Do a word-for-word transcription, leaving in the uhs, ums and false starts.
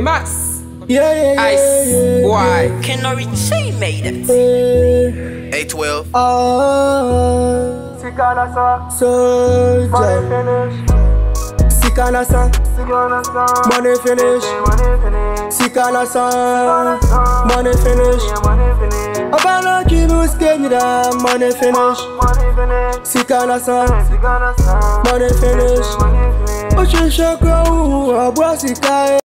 KOBII Max. Yeah, yeah, yeah. Ice. Yeah, Why? yeah. Can Richie made it? Yeah. A twelve. Oh, SIKA na sa, soldier. money finish. SIKA na sa, SIKA na sa, money finish. money finish. SIKA na sa, money finish. Yeah, money finish. Abana kibus kenyida, money finish. Money finish. SIKA na sa, SIKA na sa, money finish. money finish. Oche shaka u abwa SIKA.